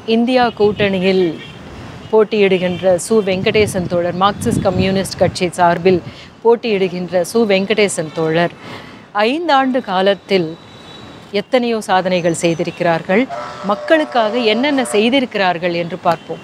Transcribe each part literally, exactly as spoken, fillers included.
India கூட்டணியில் போட்டியிடுகின்ற சு வெங்கடேசன் தோழர், Marxist communist கட்சி சார்பில் போட்டியிடுகின்ற சு வெங்கடேசன் தோழர் ஐந்தாண்டு காலத்தில் எத்தனையோ சாதனைகள் செய்திருக்கிறார்கள். மக்களுக்காக என்னென்ன செய்திருக்கிறார்கள் என்று பார்ப்போம்.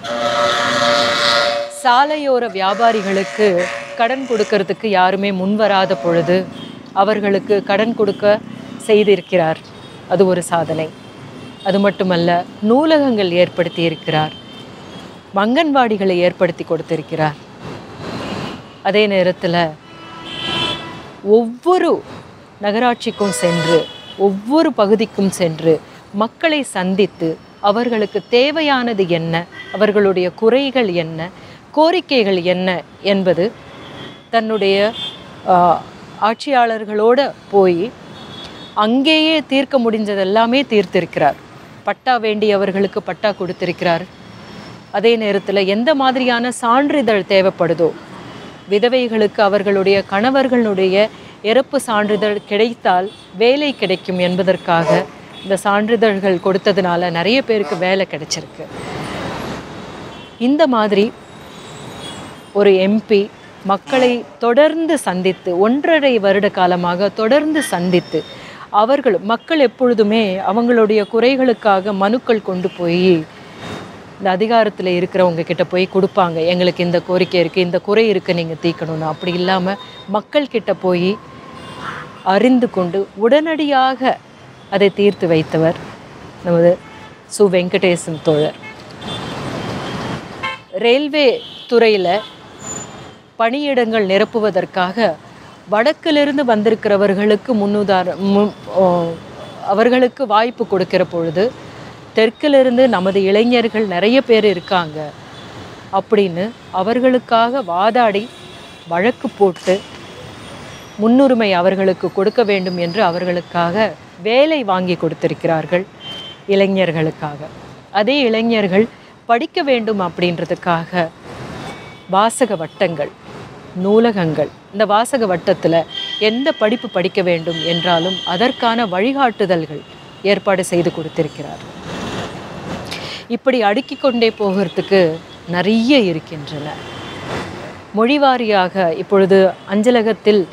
சாலையோர வியாபாரிகளுக்கு கடன் கொடுக்கறதுக்கு யாருமே முன்வராத பொழுது அவர்களுக்கு கடன் கொடுக்க செய்திருக்கிறார். அது ஒரு சாதனை. அது மட்டுமல்ல, நூலகங்கள் ஏற்படுத்தி இருக்கிறார், அங்கன்வாடிகளை ஏற்படுத்தி கொடுத்திருக்கிறார். அதே நேரத்தில் ஒவ்வொரு நகராட்சிக்கும் சென்று ஒவ்வொரு பகுதிக்கும் சென்று மக்களை சந்தித்து அவர்களுக்கு தேவையானது என்ன, அவர்களுடைய குறைகள் என்ன, கோரிக்கைகள் என்ன என்பது தன்னுடைய ஆட்சியாளர்களோடு போய் அங்கேயே தீர்க்க முடிஞ்சதெல்லாமே தீர்த்திருக்கிறார். பட்டா வேண்டியவர்களுக்கு பட்டா கொடுத்திருக்கிறார். அதே நேரத்தில் எந்த மாதிரியான சான்றிதழ் தேவைப்படுதோ, விதவைகளுக்கு அவர்களுடைய கணவர்களுடைய இறப்பு சான்றிதழ் கிடைத்தால் வேலை கிடைக்கும் என்பதற்காக இந்த சான்றிதழ்கள் கொடுத்ததுனால நிறைய பேருக்கு வேலை கிடைச்சிருக்கு. இந்த மாதிரி ஒரு எம்பி மக்களை தொடர்ந்து சந்தித்து ஒன்றரை வருட காலமாக தொடர்ந்து சந்தித்து அவர்கள் மக்கள் எப்பொழுதுமே அவங்களுடைய குறைகளுக்காக மனுக்கள் கொண்டு போய் இந்த அதிகாரத்தில் இருக்கிறவங்க கிட்ட போய் கொடுப்பாங்க. எங்களுக்கு இந்த கோரிக்கை இருக்குது, இந்த குறை இருக்குது, நீங்கள் தீர்க்கணும்னு. அப்படி இல்லாமல் மக்கள்கிட்ட போய் அறிந்து கொண்டு உடனடியாக அதை தீர்த்து வைத்தவர் நமது சு வெங்கடேசன் தோழர். ரயில்வே துறையில் பணியிடங்கள் நிரப்புவதற்காக வடக்கிலிருந்து வந்திருக்கிறவர்களுக்கு முன்னுதார அவர்களுக்கு வாய்ப்பு கொடுக்கிற பொழுது தெற்கிலிருந்து நமது இளைஞர்கள் நிறைய பேர் இருக்காங்க அப்படின்னு அவர்களுக்காக வாதாடி வழக்கு போட்டு முன்னுரிமை அவர்களுக்கு கொடுக்க வேண்டும் என்று அவர்களுக்காக வேலை வாங்கி கொடுத்திருக்கிறார்கள் இளைஞர்களுக்காக. அதே இளைஞர்கள் படிக்க வேண்டும் அப்படின்றதுக்காக வாசக வட்டங்கள், நூலகங்கள், இந்த வாசக வட்டத்தில் எந்த படிப்பு படிக்க வேண்டும் என்றாலும் அதற்கான வழிகாட்டுதல்கள் ஏற்பாடு செய்து கொடுத்திருக்கிறார். இப்படி அடுக்கி கொண்டே போகிறதுக்கு நிறைய இருக்கின்றன. மொழிவாரியாக இப்பொழுது அஞ்சலகத்தில்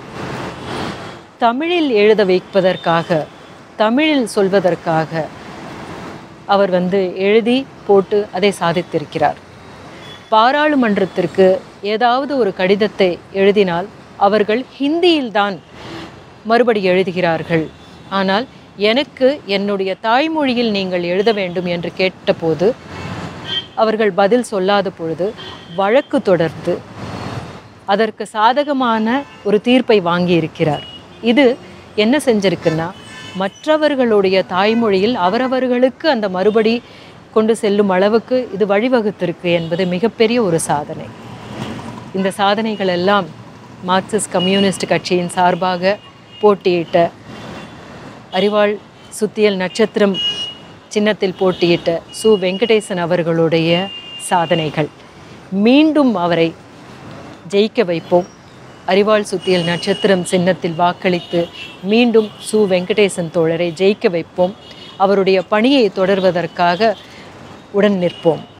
தமிழில் எழுத வைப்பதற்காக, தமிழில் சொல்வதற்காக அவர் வந்து எழுதி போட்டு அதை சாதித்திருக்கிறார். பாராளுமன்றத்திற்கு ஏதாவது ஒரு கடிதத்தை எழுதினால் அவர்கள் ஹிந்தியில்தான் மறுபடி எழுதுகிறார்கள். ஆனால் எனக்கு என்னுடைய தாய்மொழியில் நீங்கள் எழுத வேண்டும் என்று கேட்டபோது அவர்கள் பதில் சொல்லாத பொழுது வழக்கு தொடர்ந்து அதற்கு சாதகமான ஒரு தீர்ப்பை வாங்கி இருக்கிறார். இது என்ன செஞ்சிருக்குன்னா, மற்றவர்களுடைய தாய்மொழியில் அவரவர்களுக்கு அந்த மறுபடி கொண்டு செல்லும் அளவுக்கு இது வழிவகுத்திருக்கு என்பது மிகப்பெரிய ஒரு சாதனை. இந்த சாதனைகள் எல்லாம் மார்க்சிஸ்ட் கம்யூனிஸ்ட் கட்சியின் சார்பாக போட்டியிட்ட, அறிவாள் சுத்தியல் நட்சத்திரம் சின்னத்தில் போட்டியிட்ட சு வெங்கடேசன் அவர்களுடைய சாதனைகள். மீண்டும் அவரை ஜெயிக்க வைப்போம். அறிவாள் சுத்தியல் நட்சத்திரம் சின்னத்தில் வாக்களித்து மீண்டும் சு வெங்கடேசன் தோழரை ஜெயிக்க வைப்போம். அவருடைய பணியை தொடர்வதற்காக உடன் நிற்போம்.